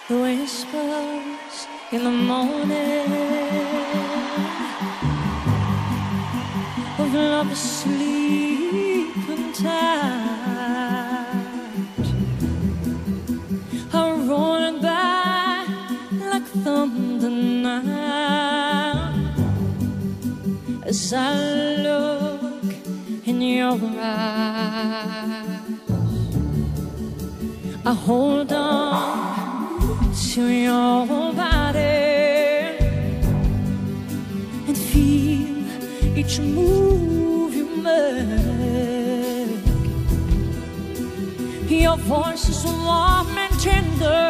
the whispers in the morning of love asleep and tight are rolling by like thunder now as I look in your eyes. I hold on to your body and feel each move you make. Your voice is warm and tender,